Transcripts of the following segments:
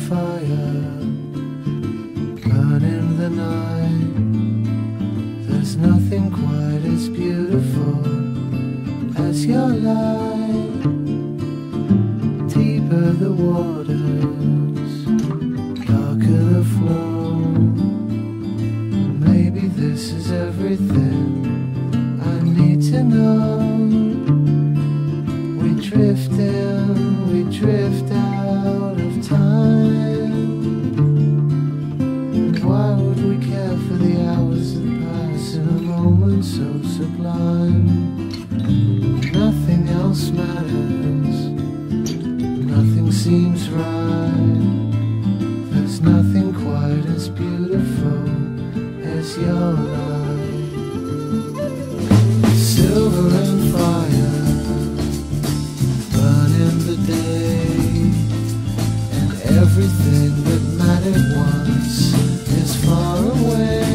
fire, burning the night. There's nothing quite as beautiful as your light. Deeper the waters, darker the flow. Maybe this is everything I need to know. We drift in, we drift out of time. And why would we care for the hours that pass in a moment so sublime? Nothing else matters, nothing seems right. There's nothing quite as beautiful as your light. Silver and fire, burning the day, and everything that mattered once is far away.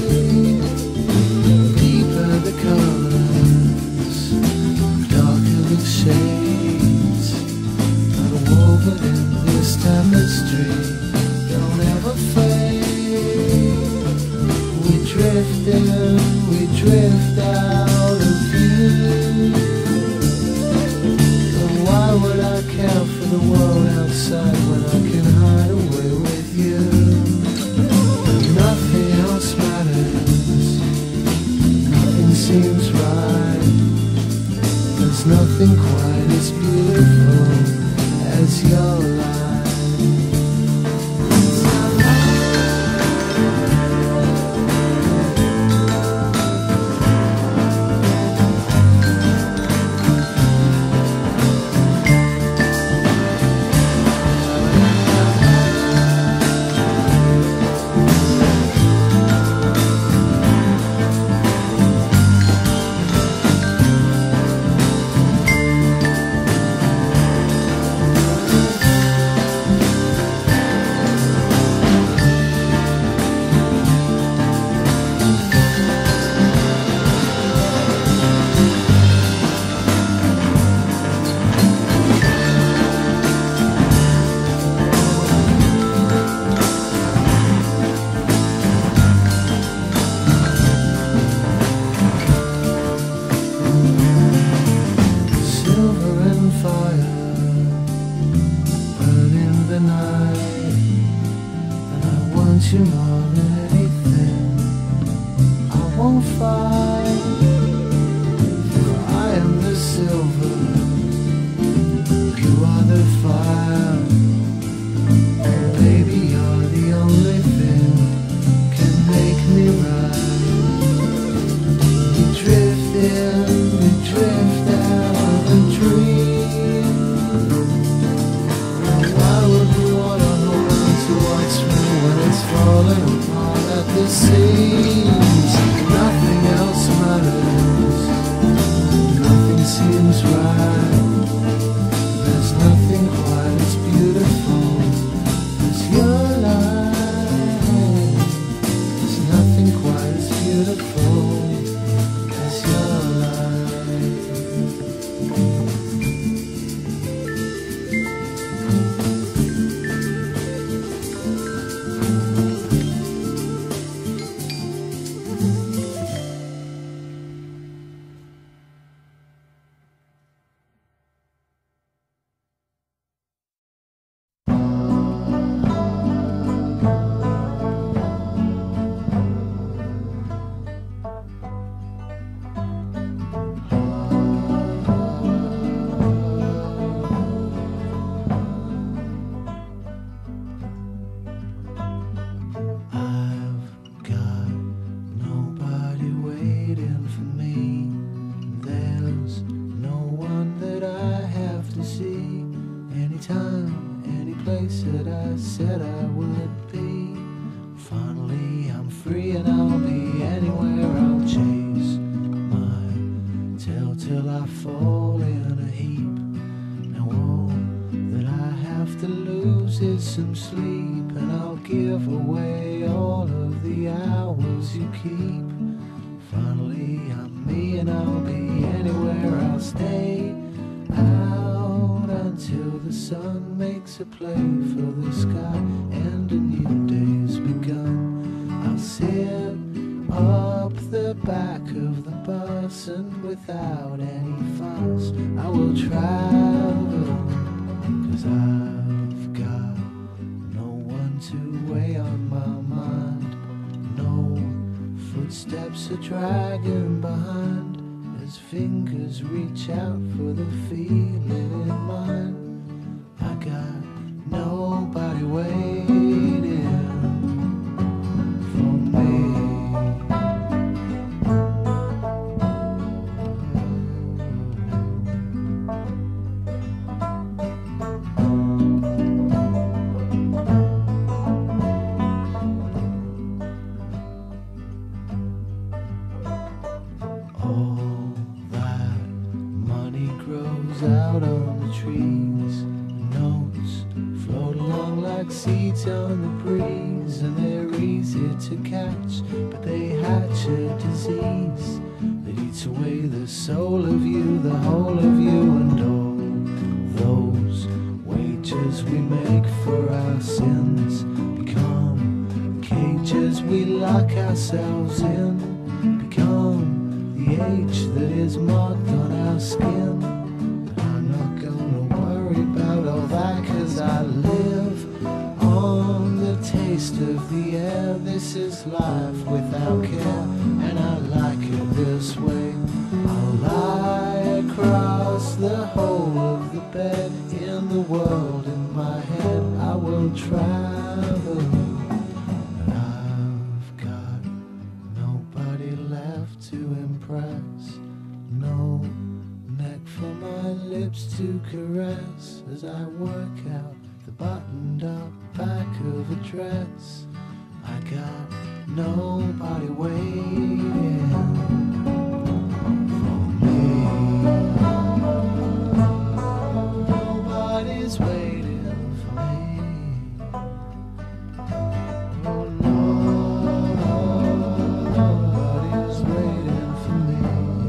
Deeper the colors, darker the shades, unwoven in this tapestry don't ever fade. We drift in, we drift out of view. And why would I care for the world outside when I can hide away with you? Nothing else matters, nothing seems right. There's nothing quite as beautiful as your life. You more than anything. I won't fight, for I am the silver, you are the fire. And baby, you're the only thing can make me right. We drift in, we drift out of a dream. Why would we want to hold on to what's real when it's falling apart at the seams? Nothing else matters, nothing seems right. There's nothing quite as beautiful as your life. There's nothing quite as beautiful as your life. That I said I would be. Finally I'm free and I'll be anywhere. I'll chase my tail till I fall in a heap. Now all that I have to lose is some sleep, and I'll give away all of the hours you keep. Finally I'm me and I'll be anywhere. I'll stay out until the the sun makes a play for the sky and a new day's begun. I'll sit up the back of the bus and without any fuss I will travel, 'cause I've got no one to weigh on my mind. No footsteps are dragging behind as fingers reach out for the feeling in mine. I got nobody waiting for me. All that money grows out on the trees. Notes float along like seeds on the breeze, and they're easy to catch, but they hatch a disease that eats away the soul of you, the whole of you, and all those wages we make for our sins become cages we lock ourselves in, become the age that is marked on our skin. I'm not gonna worry about all that, 'cause I live on the taste of the air. This is life without care, and I like it this way. I'll lie across the whole of the bed in the world in my head. I will travel, but I've got nobody left to impress. No neck for my lips to caress as I work out the buttoned up back of a dress. I got nobody waiting for me. Nobody's waiting for me. Oh, nobody's waiting for me.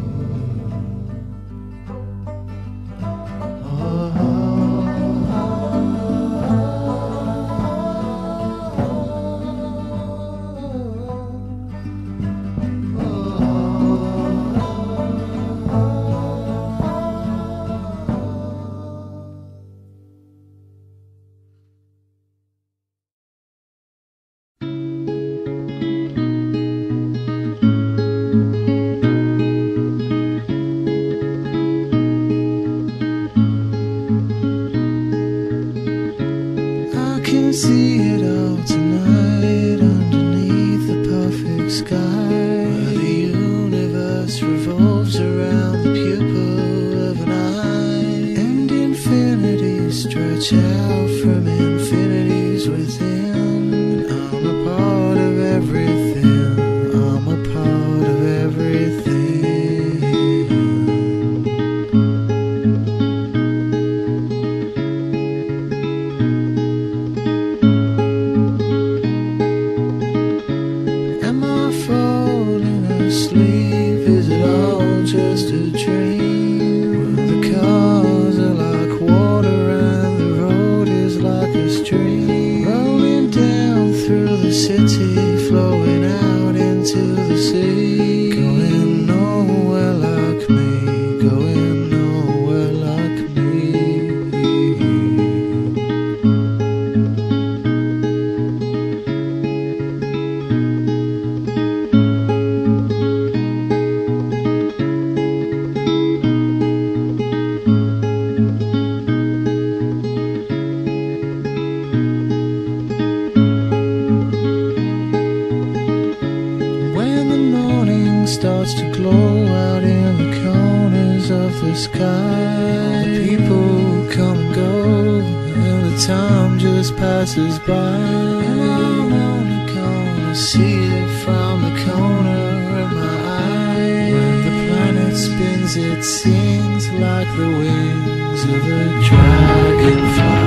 I can see it all tonight underneath the perfect sky, where the universe revolves around the pupil of an eye, and infinities stretch out from infinities within. I'm a part of everything, I'm a part of everything. Am I falling asleep? Is it all just a dream? Where the cars are like water and the road is like a stream, rolling down through the city, flowing out into the sea, going nowhere like me, going nowhere like me. When the morning starts to glow out in the corners of the sky, the people come and go, and the time just passes by, and I'm only gonna see it from the corner of my eye. When the planet spins, it sings like the wings of a dragonfly.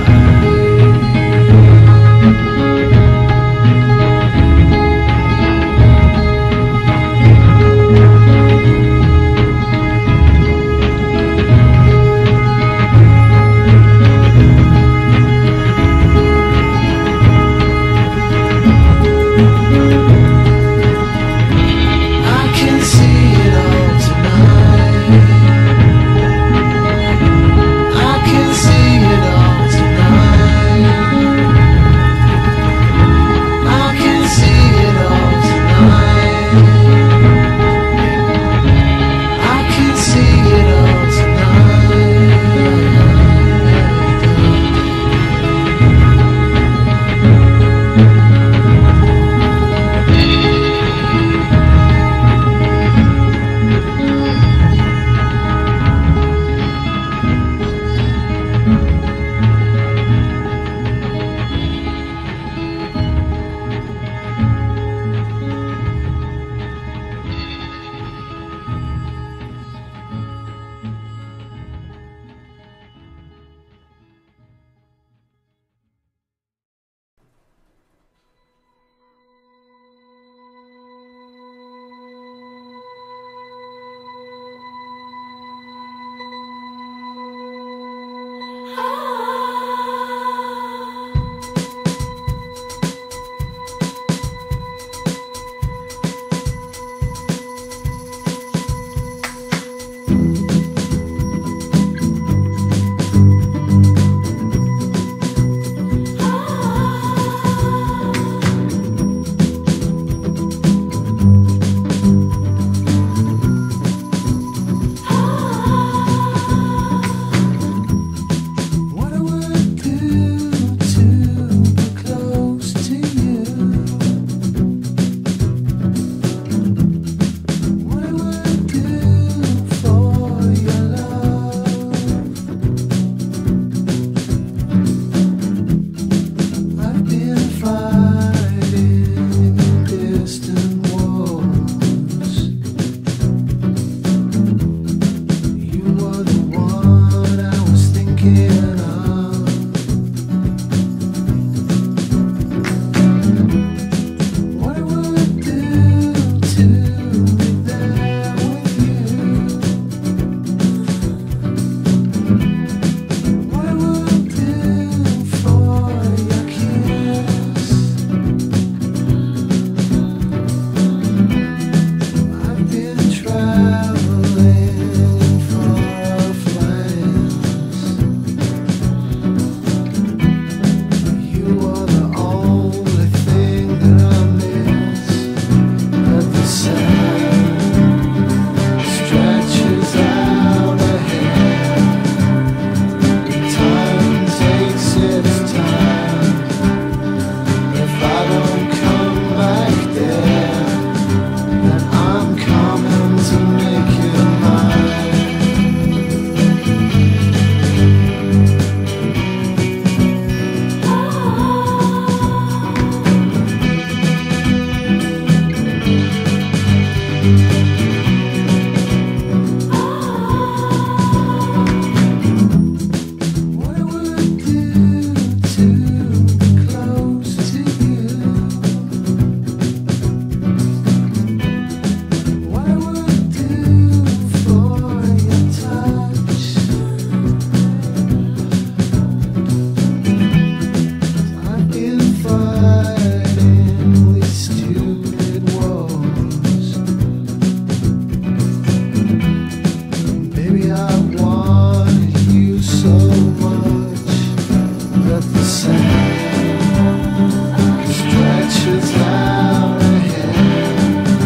that the sand stretches out ahead.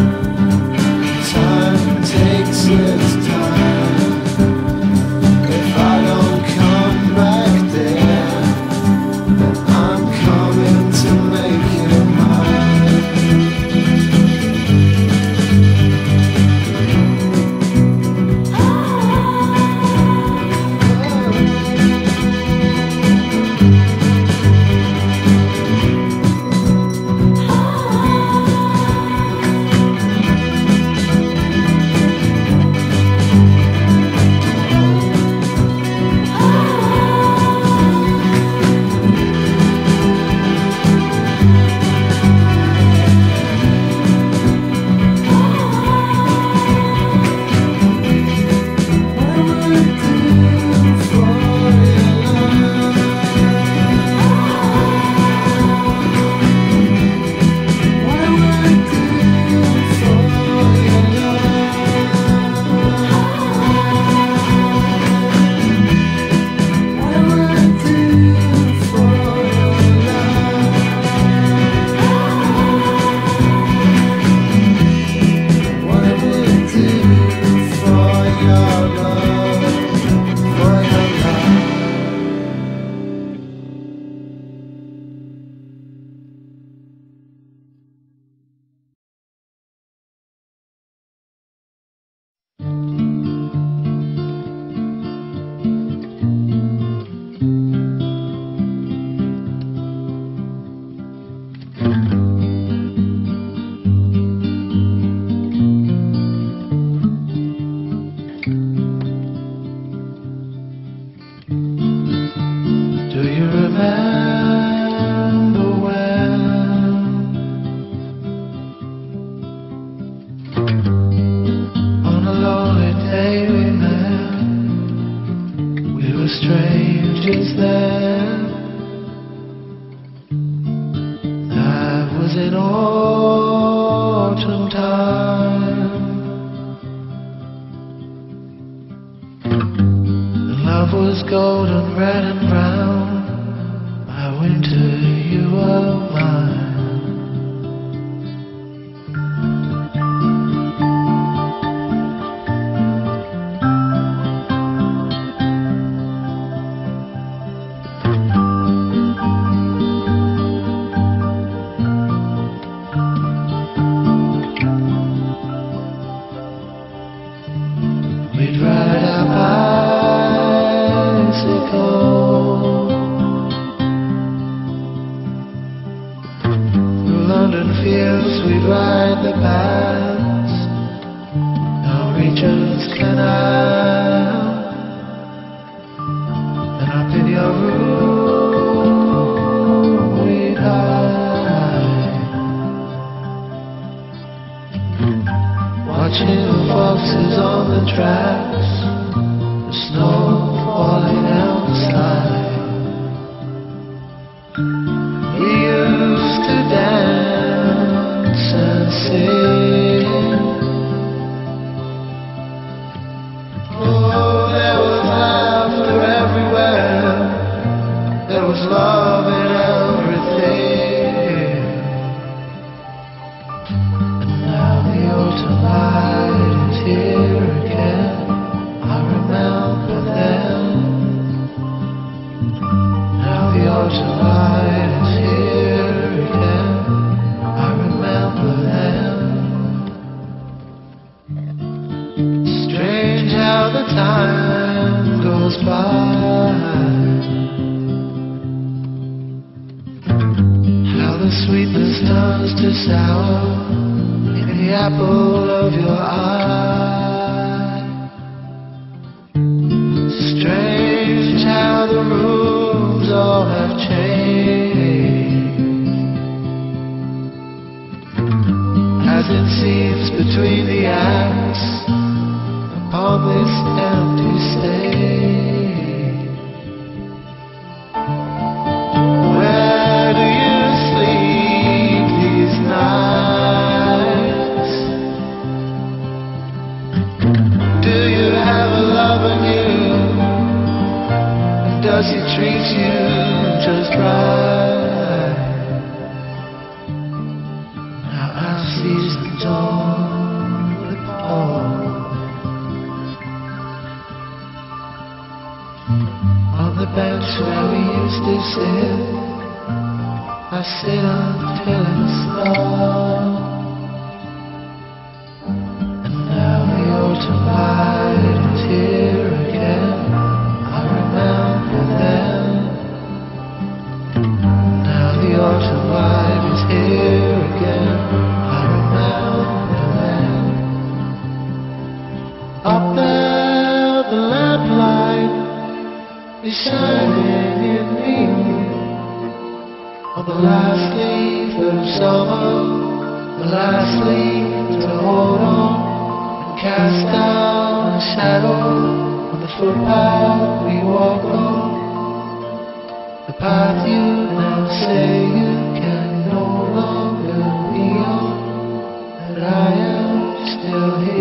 Time takes its time. If I don't come back there, then I'm coming to make it mine. Do you remember when on a lonely day we met? We were strangers then. That was in autumn time. And love was golden, red and brown. By winter you were mine. We'd ride our bicycle through London fields. We'd ride the bands down Regent's Canal, and up in your room we'd hide, watching the foxes on the tracks, the snow falling outside. We used to dance and sing. Oh, there was laughter everywhere. There was love in everything. And now the autumn light is here again. I remember them. Now the autumn light is here again. I remember them. Strange how the time goes by. How the sweetness turns to sour in the apple of your eye. Strange how the rooms all have changed, as it seems between the acts upon this empty stage. Where do you sleep these nights? tried. Now I seize the dawn with Paul. On the bench where we used to sit, I sit until it's dark. And now the autumn light is here again. I remember then. Now the autumn light is here again. I remember then. Up there the lamplight is shining in me. On the last leaf of summer, the last leaf to hold on and cast down a shadow on the footpath we walk on. The path you now say you can no longer be on, and I am still here.